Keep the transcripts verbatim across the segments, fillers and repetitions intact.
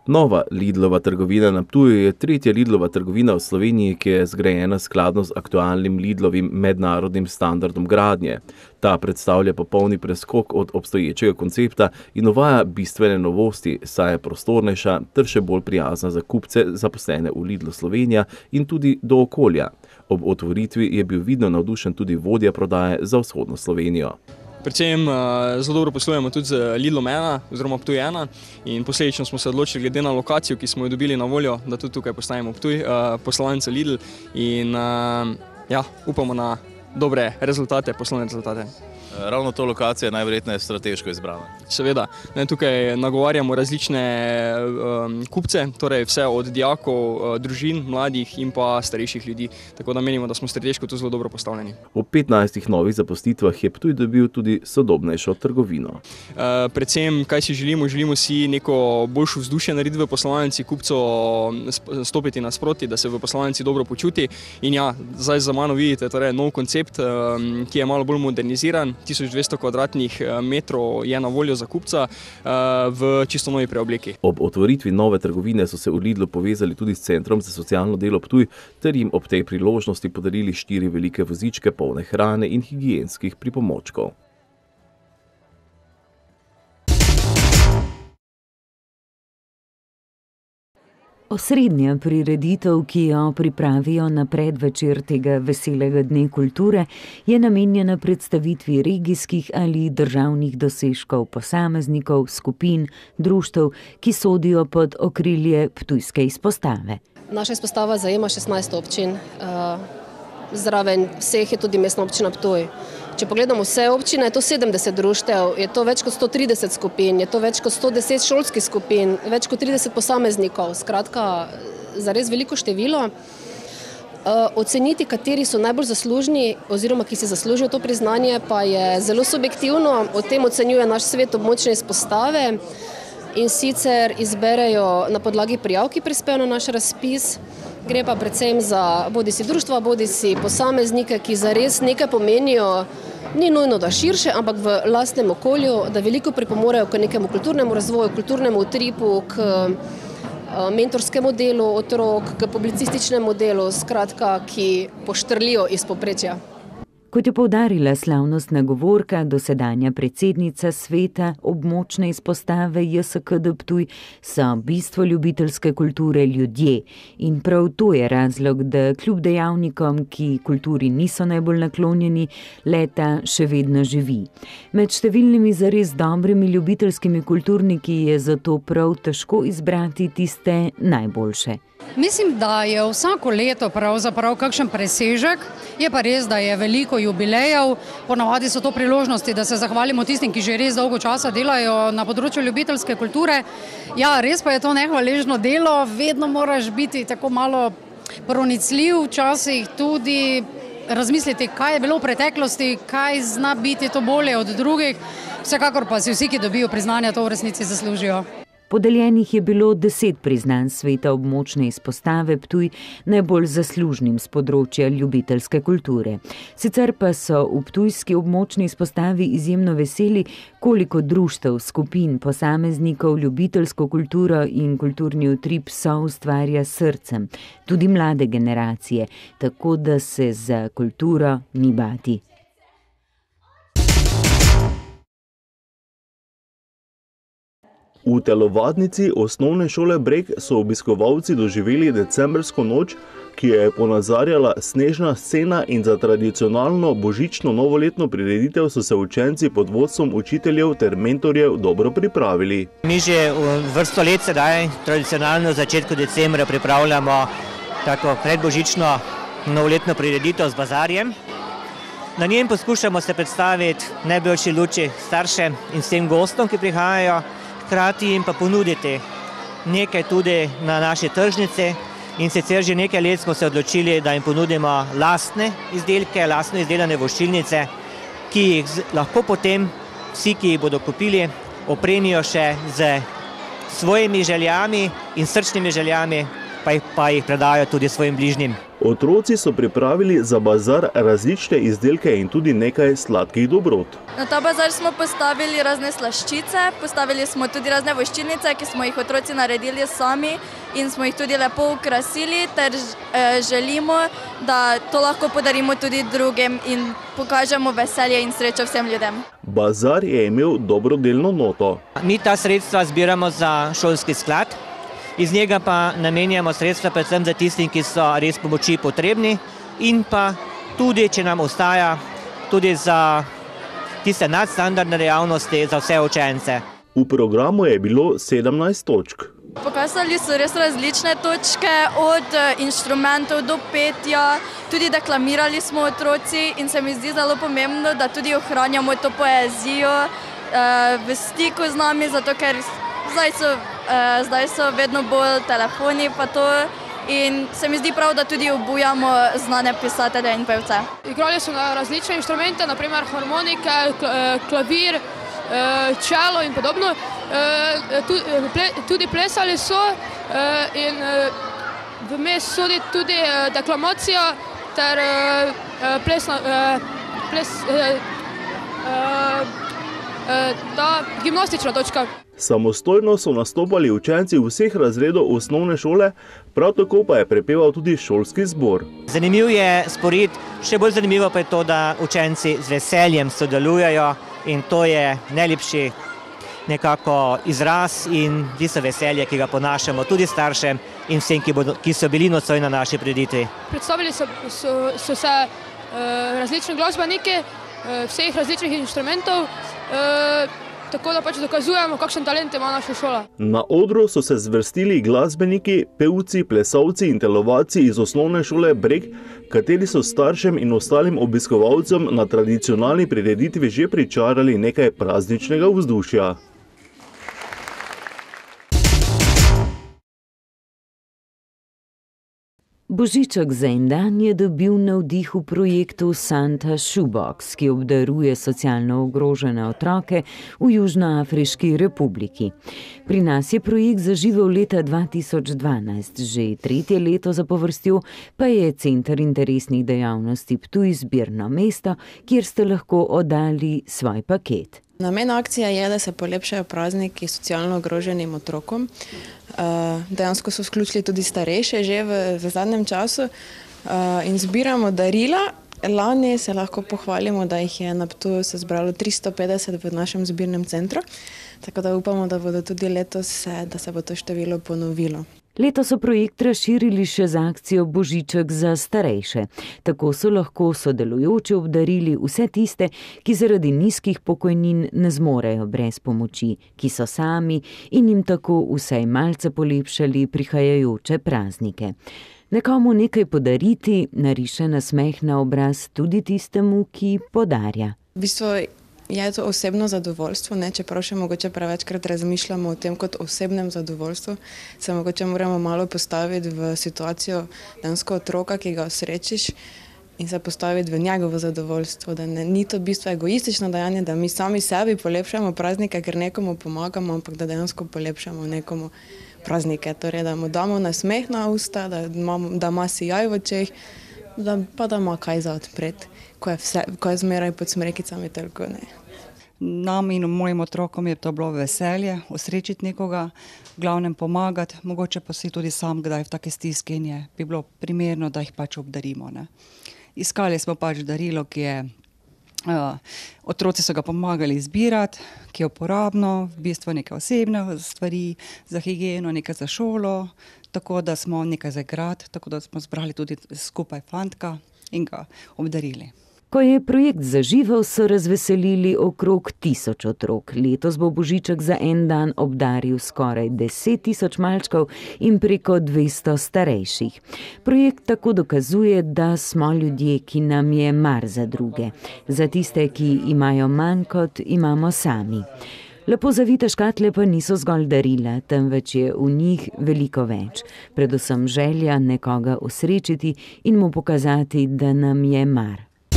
Nova Lidlova trgovina na Ptuju je tretja Lidlova trgovina v Sloveniji, ki je zgrajena skladno z aktualnim Lidlovim mednarodnim standardom gradnje. Ta predstavlja popolni preskok od obstoječega koncepta in uvaja bistvene novosti, saj je prostornejša ter še bolj prijazna za kupce, zaposlene v Lidlu Slovenija in tudi do okolja. Ob otvoritvi je bil vidno navdušen tudi vodja prodaje za vzhodno Slovenijo. Predvsem zelo dobro poslujemo tudi z Lidlom ena oziroma Ptuj ena in posledično smo se odločili glede na lokacijo, ki smo jo dobili na voljo, da tudi tukaj postavimo Ptuj, poslanico Lidl in ja, upamo na dobre rezultate, poslovne rezultate. Ravno to lokacija je najverjetneje strateško izbrana. Seveda. Tukaj nagovarjamo različne um, kupce, torej vse od dijakov, družin, mladih in pa starejših ljudi. Tako da menimo, da smo strateško tu zelo dobro postavljeni. V petnajstih novih zaposlitvah je Ptuj dobil tudi sodobnejšo trgovino. Uh, predvsem, kaj si želimo? Želimo si neko boljšo vzdušje narediti v poslovalnici, kupcu stopiti nasproti, da se v poslovalnici dobro počuti. In ja, zdaj za mano vidite, torej nov koncept, um, ki je malo bolj moderniziran. tisoč dvesto kvadratnih metrov je na voljo za kupca v čisto novi preobleki. Ob otvoritvi nove trgovine so se v Lidlu povezali tudi s Centrom za socialno delo Ptuj ter jim ob tej priložnosti podarili štiri velike vozičke polne hrane in higienskih pripomočkov. Osrednja prireditev, ki jo pripravijo na predvečer tega veselega dne kulture, je namenjena predstavitvi regijskih ali državnih dosežkov posameznikov, skupin, društev, ki sodijo pod okrilje ptujske izpostave. Naša izpostava zajema šestnajst občin. Zraven vseh je tudi mestna občina Ptuj. Če pogledamo vse občine, je to sedemdeset društev, je to več kot sto trideset skupin, je to več kot sto deset šolskih skupin, več kot trideset posameznikov, skratka, zares veliko število. Oceniti, kateri so najbolj zaslužni oziroma ki si zaslužijo to priznanje, pa je zelo subjektivno. O tem ocenjuje naš svet območne izpostave in sicer izberejo na podlagi prijav, ki prispejo na naš razpis. Gre pa predvsem za bodisi društva, bodisi posameznike, ki zares nekaj pomenijo, ni nujno da širše, ampak v lastnem okolju, da veliko pripomorejo k nekemu kulturnemu razvoju, kulturnemu utripu, k mentorskemu delu otrok, k publicističnemu delu, skratka, ki poštrlijo iz povprečja. Kot je poudarila slavnostna govorka, dosedanja predsednica sveta območne izpostave J S K D Ptuj, so bistvo ljubiteljske kulture ljudje. In prav to je razlog, da kljub dejavnikom, ki kulturi niso najbolj naklonjeni, leta še vedno živi. Med številnimi zares dobrimi ljubiteljskimi kulturniki je zato prav težko izbrati tiste najboljše. Mislim, da je vsako leto pravzaprav kakšen presežek, je pa res, da je veliko jubilejev, ponavadi so to priložnosti, da se zahvalimo tistim, ki že res dolgo časa delajo na področju ljubiteljske kulture. Ja, res pa je to nehvaležno delo, vedno moraš biti tako malo pronicljiv, včasih tudi razmisliti, kaj je bilo v preteklosti, kaj zna biti to bolje od drugih, vsekakor pa si vsi, ki dobijo priznanja, to v resnici zaslužijo. Podeljenih je bilo deset priznanj sveta območne izpostave Ptuj najbolj zaslužnim s področja ljubiteljske kulture. Sicer pa so v ptujski območni izpostavi izjemno veseli, koliko društev, skupin, posameznikov ljubiteljsko kulturo in kulturni utrip so ustvarja srcem, tudi mlade generacije, tako da se za kulturo ni bati. V telovadnici osnovne šole Breg so obiskovalci doživeli decembrsko noč, ki je ponazarjala snežna scena in za tradicionalno božično novoletno prireditev so se učenci pod vodstvom učiteljev ter mentorjev dobro pripravili. Mi že vrsto let sedaj tradicionalno v začetku decembra pripravljamo tako predbožično novoletno prireditev z bazarjem. Na njem poskušamo se predstaviti najboljši luči staršem in vsem gostom, ki prihajajo, hkrati jim pa ponuditi nekaj tudi na naše tržnice in sicer že nekaj let smo se odločili, da jim ponudimo lastne izdelke, lastno izdelane voščilnice, ki jih lahko potem vsi, ki jih bodo kupili, opremijo še z svojimi željami in srčnimi željami, pa jih, pa jih predajo tudi svojim bližnjim. Otroci so pripravili za bazar različne izdelke in tudi nekaj sladkih dobrot. Na ta bazar smo postavili razne slaščice, postavili smo tudi razne voščilnice, ki smo jih otroci naredili sami in smo jih tudi lepo ukrasili, ter želimo, da to lahko podarimo tudi drugim in pokažemo veselje in srečo vsem ljudem. Bazar je imel dobrodelno noto. Mi ta sredstva zbiramo za šolski sklad. Iz njega pa namenjamo sredstva predvsem za tistim, ki so res pomoči potrebni in pa tudi, če nam ostaja, tudi za tiste nadstandardne dejavnosti za vse učence. V programu je bilo sedemnajst točk. Pokazali so res različne točke, od inštrumentov do petja, tudi deklamirali smo otroci in se mi zdi zelo pomembno, da tudi ohranjamo to poezijo v stiku z nami, zato ker zdaj so Zdaj so vedno bolj telefoni pa to in se mi zdi prav, da tudi obujamo znane pisatelje in pevce. Igrali so na različne inštrumente, naprimer harmonike, klavir, čelo in podobno. Tudi plesali so in vmes sodi tudi deklamacija ter plesna, ples, ta gimnastična točka. Samostojno so nastopali učenci vseh razredov osnovne šole, prav tako pa je prepeval tudi šolski zbor. Zanimiv je spored, še bolj zanimivo pa je to, da učenci z veseljem sodelujejo in to je najlepši nekako izraz in tisto veselje, ki ga ponašamo tudi staršem in vsem, ki, bodo, ki so bili nocoj na naši prireditvi. Predstavili so, so, so se uh, različni glasbeniki uh, vseh različnih inštrumentov, uh, tako da pač dokazujemo, kakšen talent ima naša šola. Na odru so se zvrstili glasbeniki, pevci, plesalci in telovadci iz osnovne šole Breg, kateri so staršem in ostalim obiskovalcem na tradicionalni prireditvi že pričarali nekaj prazničnega vzdušja. Božiček za en dan je dobil navdih v projektu Santa Shoebox, ki obdaruje socialno ogrožene otroke v Južnoafriški republiki. Pri nas je projekt zaživel leta dva tisoč dvanajst, že tretje leto zapovrstjo pa je Center interesnih dejavnosti Ptuj zbirno mesto, kjer ste lahko oddali svoj paket. Namen akcije je, da se polepšajo prazniki socialno ogroženim otrokom. Dejansko so vključili tudi starejše že v, v zadnjem času in zbiramo darila. Lani se lahko pohvalimo, da jih je na Ptuju se zbralo tristo petdeset v našem zbirnem centru, tako da upamo, da bodo tudi letos, da se bo to število ponovilo. Letos so projekt razširili še z akcijo Božiček za starejše. Tako so lahko sodelujoči obdarili vse tiste, ki zaradi nizkih pokojnin ne zmorejo brez pomoči, ki so sami in jim tako vsaj malce polepšali prihajajoče praznike. Nekomu nekaj podariti nariše nasmeh na obraz tudi tistemu, ki podarja. V bistvu je to osebno zadovoljstvo, ne? Čeprav še mogoče prevečkrat razmišljamo o tem kot osebnem zadovoljstvu, se mogoče moramo malo postaviti v situacijo dejansko otroka, ki ga osrečiš in se postaviti v njegovo zadovoljstvo, da ne, ni to v bistvu egoistično dejanje, da mi sami sebi polepšamo praznike, ker nekomu pomagamo, ampak da dejansko polepšamo nekomu praznike, torej da mu damo nasmeh na usta, da ima, da ima sijaj v očeh, da, pa da ima kaj za odpreti, ko je, vse, ko je zmeraj pod smrekicami, toliko ne. Nam in mojim otrokom je to bilo veselje, osrečiti nekoga, v glavnem pomagati, mogoče pa si tudi sam kdaj v take stiske in je bi bilo primerno, da jih pač obdarimo. Ne. Iskali smo pač darilo, ki je, uh, otroci so ga pomagali izbirati, ki je uporabno, v bistvu nekaj osebne stvari za higieno, nekaj za šolo, tako da smo nekaj za igrati, tako da smo zbrali tudi skupaj fantka in ga obdarili. Ko je projekt zaživel, so razveselili okrog tisoč otrok. Letos bo Božiček za en dan obdaril skoraj deset tisoč malčkov in preko dvesto starejših. Projekt tako dokazuje, da smo ljudje, ki nam je mar za druge, za tiste, ki imajo manj, kot imamo sami. Lepo zavite škatle pa niso zgolj darila, temveč je v njih veliko več. Predvsem želja nekoga osrečiti in mu pokazati, da nam je mar.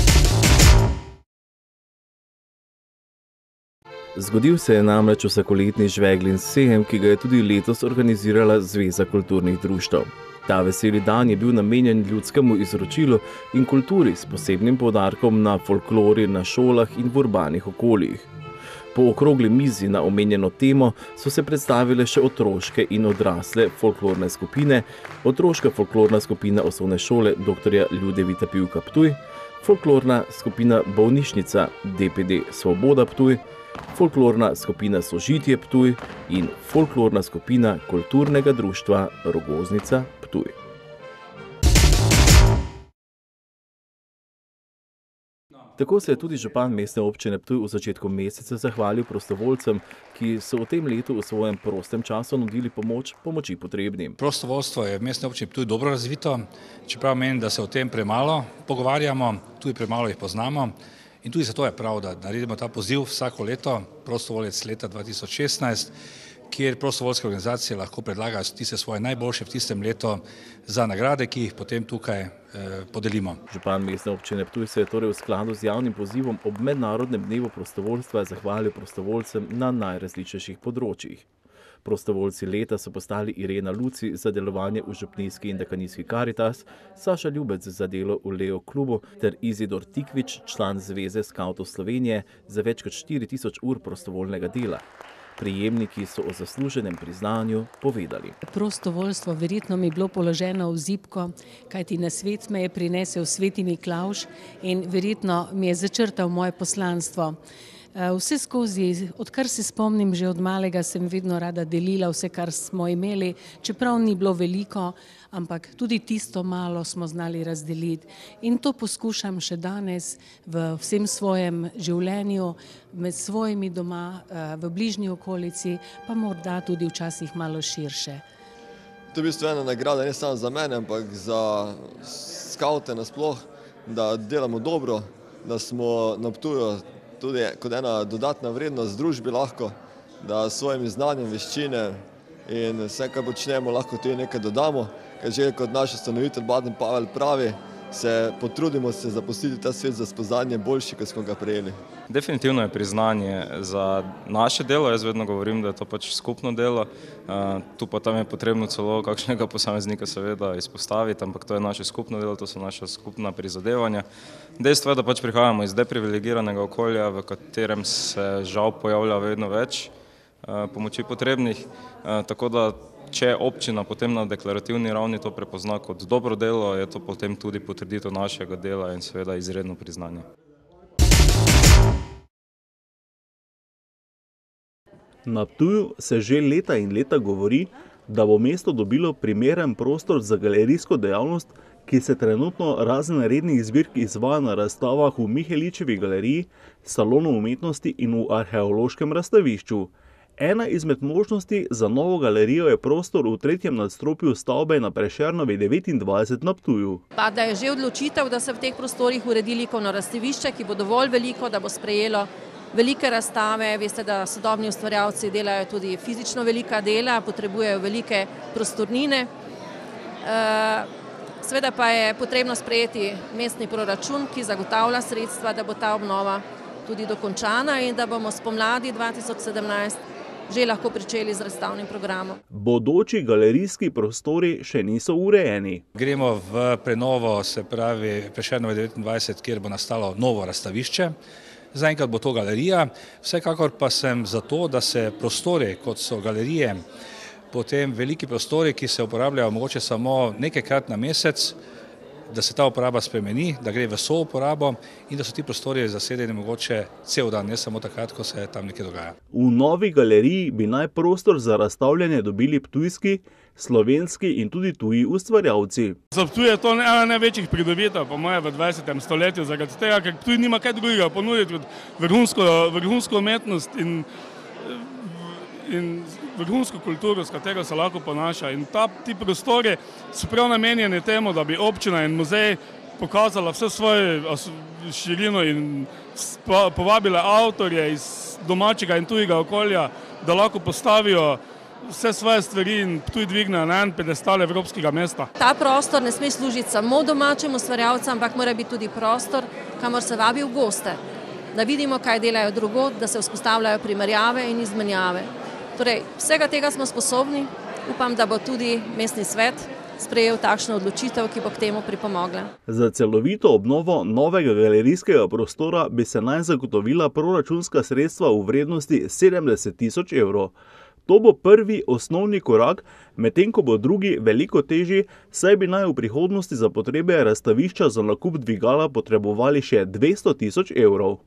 Zgodil se je namreč vsakoletni žveglin sejem, ki ga je tudi letos organizirala Zveza kulturnih društev. Ta veseli dan je bil namenjen ljudskemu izročilu in kulturi s posebnim poudarkom na folklori na šolah in v urbanih okoljih. Po okrogli mizi na omenjeno temo so se predstavile še otroške in odrasle folklorne skupine, otroška folklorna skupina osnovne šole doktorja Ljudevita Pivka Ptuj, folklorna skupina Bolnišnica D P D Svoboda Ptuj, folklorna skupina Sožitje Ptuj in folklorna skupina Kulturnega društva Rogoznica Ptuj. Tako se je tudi župan mestne občine Ptuj v začetku meseca zahvalil prostovoljcem, ki so v tem letu v svojem prostem času nudili pomoč pomoči potrebnim. Prostovoljstvo je v mestni občini Ptuj dobro razvito, čeprav menim, da se o tem premalo pogovarjamo, tudi premalo jih poznamo. In tudi zato je prav, da naredimo ta poziv vsako leto, prostovoljec leta dva tisoč šestnajst, kjer prostovoljske organizacije lahko predlagajo tiste svoje najboljše v tistem letu za nagrade, ki jih potem tukaj eh, podelimo. Župan mestne občine Ptuj se je torej v skladu z javnim pozivom ob mednarodnem dnevu prostovoljstva zahvalil prostovoljcem na najrazličnejših področjih. Prostovoljci leta so postali Irena Luci za delovanje v župnijski in dekanijski Karitas, Saša Ljubec za delo v Leo klubu ter Izidor Tikvič, član Zveze skavtov Slovenije, za več kot štiri tisoč ur prostovoljnega dela. Prejemniki so o zasluženem priznanju povedali. Prostovoljstvo verjetno mi je bilo položeno v zibko, kajti na svet me je prinesel sveti Miklavž in verjetno mi je začrtal moje poslanstvo. Vse skozi, odkar se spomnim, že od malega sem vedno rada delila vse, kar smo imeli, čeprav ni bilo veliko, ampak tudi tisto malo smo znali razdeliti. In to poskušam še danes v vsem svojem življenju, med svojimi doma, v bližnji okolici, pa morda tudi včasih malo širše. To je v bistvu ena nagrada, ne samo za mene, ampak za skavte nasploh, da delamo dobro, da smo na Ptuju tudi kot ena dodatna vrednost družbi lahko, da s svojimi znanjem, veščine in vse, kar počnemo, lahko tudi nekaj dodamo. Ker že kot naš ustanovitelj Baden Pavel pravi, se potrudimo se zapustiti ta svet za spoznanje boljši, kot smo ga prejeli. Definitivno je priznanje za naše delo, jaz vedno govorim, da je to pač skupno delo. Tu pa tam je potrebno celo kakšnega posameznika seveda izpostaviti, ampak to je naše skupno delo, to so naša skupna prizadevanja. Dejstvo je, da pač prihajamo iz deprivilegiranega okolja, v katerem se žal pojavlja vedno več pomoči potrebnih, tako da če občina potem na deklarativni ravni to prepozna kot dobro delo, je to potem tudi potrditev našega dela in seveda izredno priznanje. Na Ptuju se že leta in leta govori, da bo mesto dobilo primeren prostor za galerijsko dejavnost, ki se trenutno razen rednih zbirk izvaja na razstavah v Miheličevi galeriji, salonu umetnosti in v arheološkem razstavišču. Ena izmed možnosti za novo galerijo je prostor v tretjem nadstropju stavbe na Prešernovi devetindvajset na Ptuju. Pa da je že odločitev, da se v teh prostorih uredi likovno razstavišče, ki bo dovolj veliko, da bo sprejelo velike razstave. Veste, da sodobni ustvarjalci delajo tudi fizično velika dela, potrebujejo velike prostornine. Seveda pa je potrebno sprejeti mestni proračun, ki zagotavlja sredstva, da bo ta obnova tudi dokončana in da bomo spomladi dva tisoč sedemnajst že lahko pričeli z razstavnim programom. Bodoči galerijski prostori še niso urejeni. Gremo v prenovo, se pravi Prešernove devetindvajset, kjer bo nastalo novo razstavišče. Zaenkrat bo to galerija, vsekakor pa sem za to, da se prostori, kot so galerije, potem veliki prostori, ki se uporabljajo mogoče samo nekajkrat na mesec, da se ta uporaba spremeni, da gre v souporabo in da so ti prostori zasedeni mogoče cel dan, ne samo takrat, ko se tam nekaj dogaja. V novi galeriji bi naj prostor za razstavljanje dobili ptujski, slovenski in tudi tuji ustvarjalci. Za Ptuj je to ena največjih pridobitev, po moje, v dvajsetem stoletju, zaradi tega, ker Ptuj nima kaj drugega ponuditi kot vrhunsko, vrhunsko umetnost in in vrhunsko kulturo, s katero se lahko ponaša. In ta, ti prostori so prav namenjeni temu, da bi občina in muzej pokazala vse svoje širino in povabile avtorje iz domačega in tujega okolja, da lahko postavijo vse svoje stvari in Ptuj dvignejo na en pedestal evropskega mesta. Ta prostor ne sme služiti samo domačim ustvarjalcem, ampak mora biti tudi prostor, kamor se vabi v goste, da vidimo, kaj delajo drugod, da se vzpostavljajo primerjave in izmenjave. Torej, vsega tega smo sposobni, upam, da bo tudi mestni svet sprejel takšno odločitev, ki bo k temu pripomogla. Za celovito obnovo novega galerijskega prostora bi se naj zagotovila proračunska sredstva v vrednosti sedemdeset tisoč evrov. To bo prvi osnovni korak, medtem ko bo drugi veliko težji, saj bi naj v prihodnosti za potrebe razstavišča za nakup dvigala potrebovali še dvesto tisoč evrov.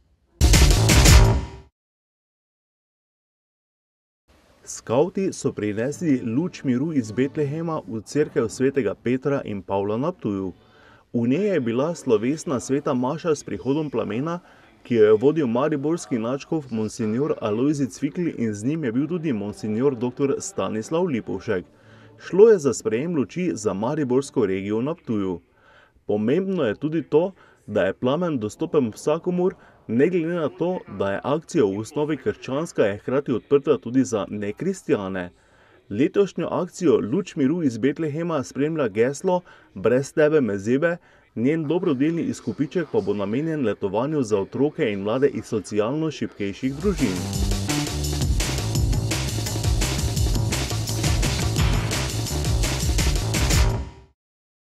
Skavti so prinesli luč miru iz Betlehema v cerkev svetega Petra in Pavla na Ptuju. V njej je bila slovesna sveta maša s prihodom plamena, ki jo je vodil mariborski nadškof monsinjor Alojzij Cvikl in z njim je bil tudi monsinjor doktor Stanislav Lipovšek. Šlo je za sprejem luči za mariborsko regijo na Ptuju. Pomembno je tudi to, da je plamen dostopen vsakomur, ne glede na to, da je akcija v osnovi krščanska, je hkrati odprta tudi za nekristjane. Letošnjo akcijo Luč miru iz Betlehema spremlja geslo Brez tebe me zebe, njen dobrodelni izkupiček pa bo namenjen letovanju za otroke in mlade iz socialno šibkejših družin.